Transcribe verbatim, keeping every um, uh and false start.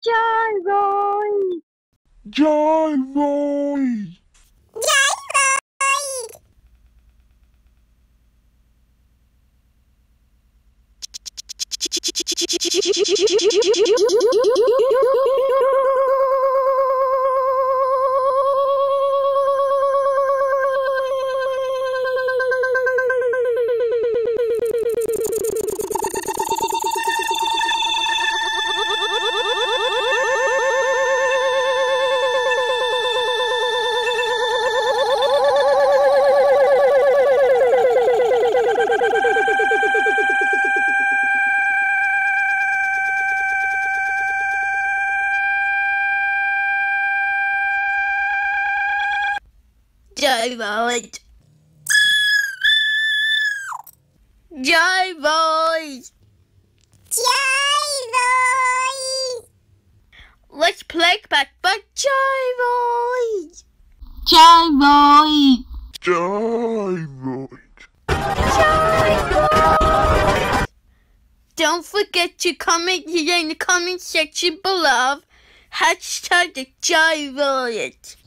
Gyroid! Gyroid! Gyroid! Gyroid! Gyroid! Gyroid! Let's play back for gyroid! Gyroid! Gyroid! Gyroid! Don't forget to comment here in the comment section below. Hashtag the gyroid.